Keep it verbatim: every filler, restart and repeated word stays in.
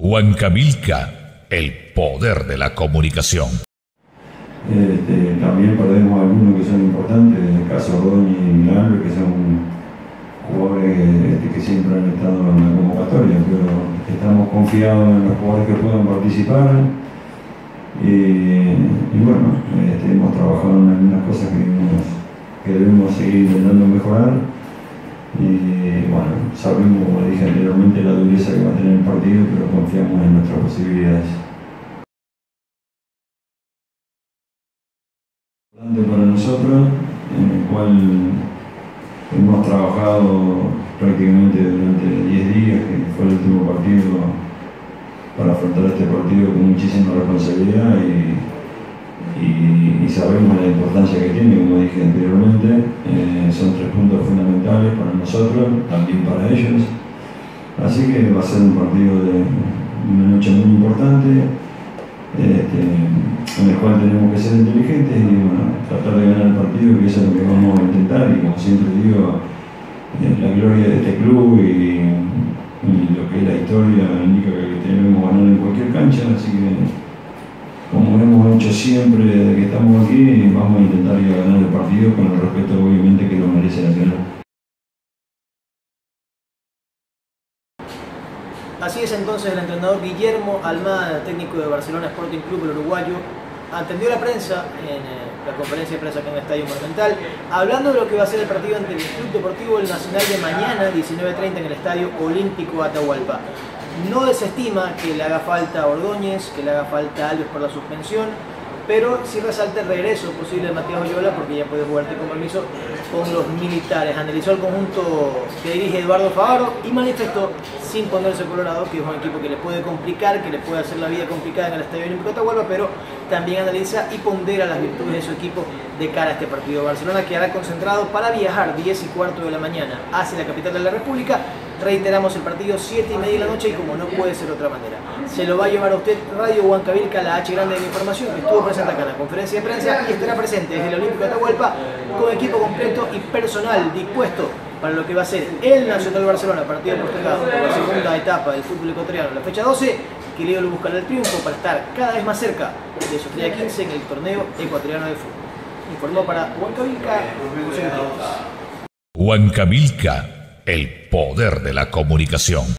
Huancavelica, el poder de la comunicación. Este, también perdemos algunos que son importantes, en el caso Ordóñez y Milagro, que son jugadores este, que siempre han estado en la convocatoria, pero estamos confiados en los jugadores que puedan participar. Y, y bueno, este, hemos trabajado en algunas cosas que, hemos, que debemos seguir intentando mejorar. Y bueno, sabemos, como dije anteriormente, la dureza que va a tener el partido, pero confiamos en nuestras posibilidades. Para nosotros, en el cual hemos trabajado prácticamente durante diez días, que fue el último partido, para afrontar este partido con muchísima responsabilidad y, y, y sabemos la importancia que tiene, como dije anteriormente. Eh, son tres puntos fundamentales para nosotros, también para ellos, así que va a ser un partido de una noche muy importante. Este, en el cual tenemos que ser inteligentes y bueno, tratar de ganar el partido, que eso es lo que vamos a intentar. Y como siempre digo, eh, la gloria de este club y, y lo que es la historia indica que tenemos que ganar en cualquier cancha, así que como hemos hecho siempre desde que estamos aquí, vamos a intentar ir a ganar el partido con el respeto obviamente que lo merece la final. Así es entonces el entrenador Guillermo Almada, técnico de Barcelona Sporting Club, el uruguayo, atendió a la prensa en eh, la conferencia de prensa acá en el Estadio Monumental, hablando de lo que va a ser el partido ante el Club Deportivo El Nacional de mañana, diecinueve treinta, en el Estadio Olímpico Atahualpa. No desestima que le haga falta a Ordóñez, que le haga falta a Alves por la suspensión, pero sí resalta el regreso posible de Matías Oyola porque ya puede jugar con permiso con los militares. Analizó el conjunto que dirige Eduardo Favaro y manifestó, sin ponerse colorado, que es un equipo que le puede complicar, que le puede hacer la vida complicada en el Estadio Olímpico de Atahualpa, pero también analiza y pondera las virtudes de su equipo de cara a este partido. Barcelona quedará concentrado para viajar diez y cuarto de la mañana hacia la capital de la República. Reiteramos el partido siete y media de la noche y como no puede ser de otra manera, se lo va a llevar a usted Radio Huancavelica, la H grande de la información, que estuvo presente acá en la conferencia de prensa y estará presente desde el Olímpico de Atahualpa con equipo completo y personal dispuesto para lo que va a ser el Nacional Barcelona, partido postergado por la segunda etapa del fútbol ecuatoriano, la fecha doce, que Leo lo buscará el triunfo para estar cada vez más cerca de su estrella quince en el torneo ecuatoriano de fútbol. Informó para Huancavelica, José Gutiérrez. Huancavelica, el poder de la comunicación.